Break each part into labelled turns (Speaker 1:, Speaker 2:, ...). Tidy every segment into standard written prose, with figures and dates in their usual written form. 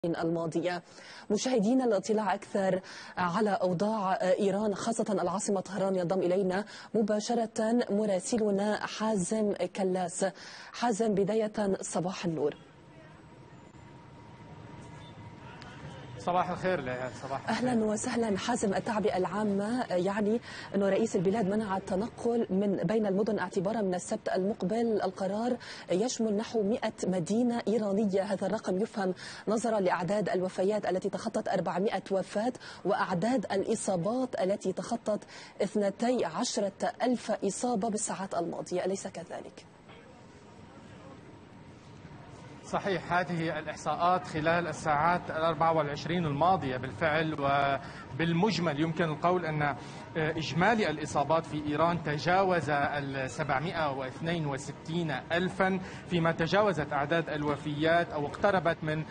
Speaker 1: الماضية. مشاهدينا الاطلاع أكثر على أوضاع إيران خاصة العاصمة طهران ينضم إلينا مباشرة مراسلنا حازم كلاس. حازم، بداية صباح النور.
Speaker 2: صباح الخير ليال. صباح الخير.
Speaker 1: أهلا وسهلا حازم. التعبئة العامة يعني أن رئيس البلاد منع التنقل من بين المدن اعتبارا من السبت المقبل. القرار يشمل نحو 100 مدينة إيرانية. هذا الرقم يفهم نظرا لأعداد الوفيات التي تخطت 400 وفاة وأعداد الإصابات التي تخطت 12,000 إصابة بالساعات الماضية، أليس كذلك؟
Speaker 2: صحيح، هذه الإحصاءات خلال الساعات 24 الماضية بالفعل، وبالمجمل يمكن القول أن إجمالي الإصابات في إيران تجاوز 762 ألفا، فيما تجاوزت أعداد الوفيات أو اقتربت من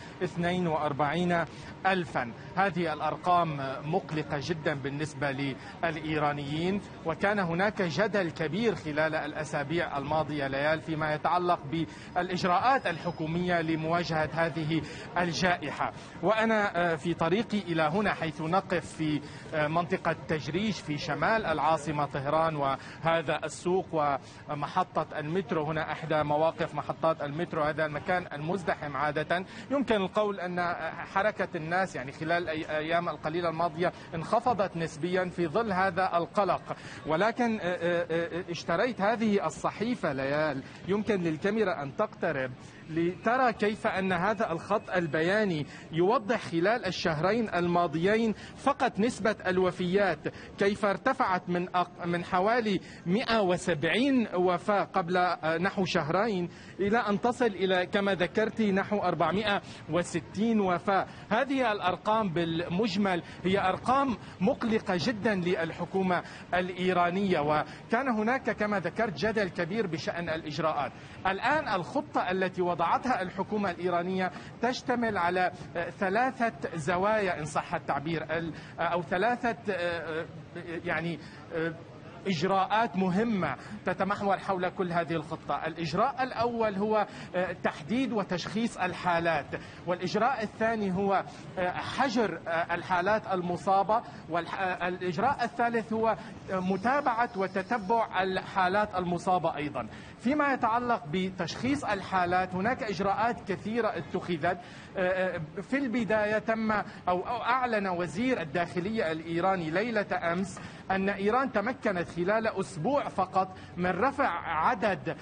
Speaker 2: 42 ألفا. هذه الأرقام مقلقة جدا بالنسبة للإيرانيين، وكان هناك جدل كبير خلال الأسابيع الماضية ليال فيما يتعلق بالإجراءات الحكومية لمواجهة هذه الجائحة. وأنا في طريقي إلى هنا حيث نقف في منطقة تجريش في شمال العاصمة طهران، وهذا السوق ومحطة المترو هنا أحدى مواقف محطات المترو، هذا المكان المزدحم عادة. يمكن القول أن حركة الناس يعني خلال الأيام القليلة الماضية انخفضت نسبيا في ظل هذا القلق، ولكن اشتريت هذه الصحيفة ليال، يمكن للكاميرا أن تقترب لترى كيف أن هذا الخط البياني يوضح خلال الشهرين الماضيين فقط نسبة الوفيات، كيف ارتفعت من حوالي 170 وفاة قبل نحو شهرين إلى أن تصل إلى كما ذكرت نحو 460 وفاة. هذه الأرقام بالمجمل هي أرقام مقلقة جدا للحكومة الإيرانية، وكان هناك كما ذكرت جدل كبير بشأن الإجراءات. الآن الخطة التي وضعتها الحكومة الإيرانية تشتمل على 3 زوايا إن صح التعبير، أو 3 يعني إجراءات مهمة تتمحور حول كل هذه الخطة. الإجراء الأول هو تحديد وتشخيص الحالات، والإجراء الثاني هو حجر الحالات المصابة، والإجراء الثالث هو متابعة وتتبع الحالات المصابة أيضا. فيما يتعلق بتشخيص الحالات هناك إجراءات كثيرة اتخذت. في البداية تم أو أعلن وزير الداخلية الإيراني ليلة أمس أن إيران تمكنت خلال أسبوع فقط من رفع عدد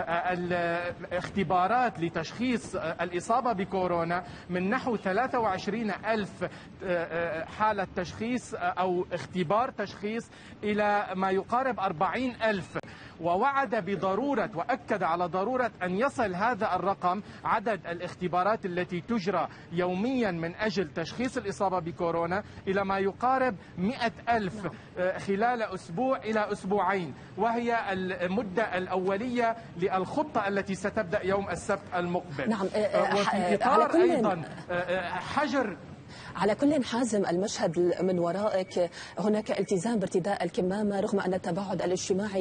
Speaker 2: الاختبارات لتشخيص الإصابة بكورونا من نحو 23,000 حالة تشخيص أو اختبار تشخيص إلى ما يقارب 40,000، ووعد بضرورة وأكد على ضرورة أن يصل هذا الرقم عدد الاختبارات التي تجرى يوميا من أجل تشخيص الإصابة بكورونا إلى ما يقارب 100,000 خلال أسبوع إلى أسبوعين، وهي المدة الأولية للخطة التي ستبدأ يوم السبت المقبل.
Speaker 1: نعم.
Speaker 2: وفي إطار أيضا حجر.
Speaker 1: على كل حازم، المشهد من ورائك هناك التزام بارتداء الكمامة رغم أن التباعد الاجتماعي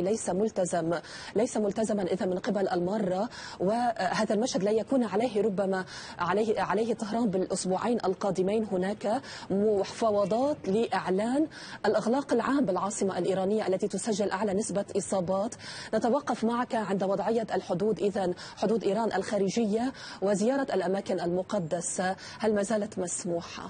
Speaker 1: ليس ملتزما إذا من قبل المارة، وهذا المشهد لا يكون عليه ربما عليه طهران بالأسبوعين القادمين. هناك مفاوضات لإعلان الإغلاق العام بالعاصمة الإيرانية التي تسجل أعلى نسبة إصابات. نتوقف معك عند وضعية الحدود، إذن حدود إيران الخارجية وزيارة الأماكن المقدسة، هل ما زالت مسموحة؟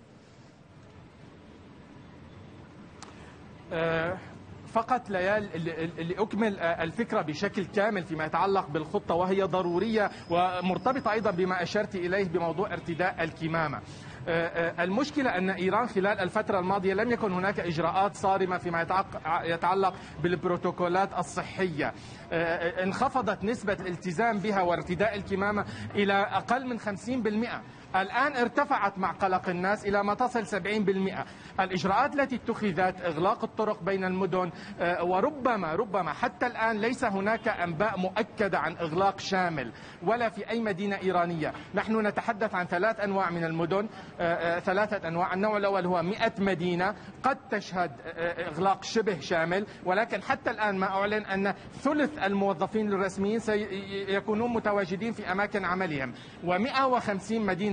Speaker 2: فقط ليال لأكمل الفكرة بشكل كامل فيما يتعلق بالخطة، وهي ضرورية ومرتبطة أيضا بما أشرت إليه بموضوع ارتداء الكمامة. المشكلة أن إيران خلال الفترة الماضية لم يكن هناك إجراءات صارمة فيما يتعلق بالبروتوكولات الصحية. انخفضت نسبة الالتزام بها وارتداء الكمامة إلى أقل من 50%. الآن ارتفعت مع قلق الناس إلى ما تصل 70%. الإجراءات التي اتخذت إغلاق الطرق بين المدن، وربما حتى الآن ليس هناك أنباء مؤكدة عن إغلاق شامل ولا في أي مدينة إيرانية. نحن نتحدث عن 3 أنواع من المدن، 3 أنواع. النوع الأول هو 100 مدينة قد تشهد إغلاق شبه شامل، ولكن حتى الآن ما أعلن أن ثلث الموظفين الرسميين سيكونون متواجدين في أماكن عملهم، و150 مدينة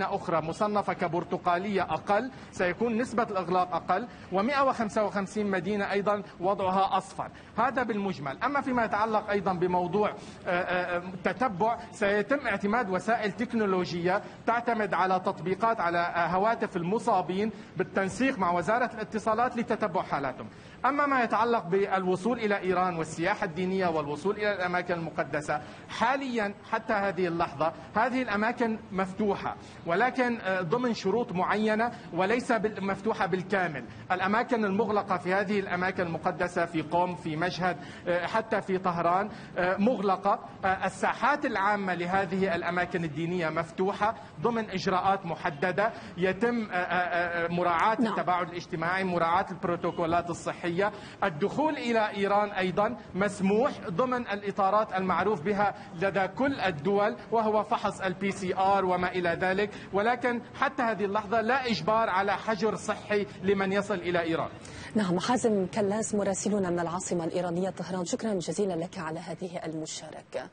Speaker 2: مدينة أخرى مصنفة كبرتقالية أقل سيكون نسبة الإغلاق أقل، و155 مدينة أيضا وضعها أصفر. هذا بالمجمل. أما فيما يتعلق أيضا بموضوع تتبع، سيتم اعتماد وسائل تكنولوجية تعتمد على تطبيقات على هواتف المصابين بالتنسيق مع وزارة الاتصالات لتتبع حالاتهم. أما ما يتعلق بالوصول إلى إيران والسياحة الدينية والوصول إلى الأماكن المقدسة، حاليا حتى هذه اللحظة هذه الأماكن مفتوحة، ولكن ضمن شروط معينة وليس مفتوحة بالكامل. الأماكن المغلقة في هذه الأماكن المقدسة في قم، في مشهد، حتى في طهران مغلقة. الساحات العامة لهذه الأماكن الدينية مفتوحة ضمن إجراءات محددة، يتم مراعاة التباعد الاجتماعي، مراعاة البروتوكولات الصحية. الدخول إلى إيران أيضا مسموح ضمن الإطارات المعروف بها لدى كل الدول، وهو فحص الPCR وما إلى ذلك، ولكن حتى هذه اللحظة لا إجبار على حجر صحي لمن يصل إلى إيران.
Speaker 1: نعم، حازم كلاس مراسلنا من العاصمة الإيرانية طهران، شكرا جزيلا لك على هذه المشاركة.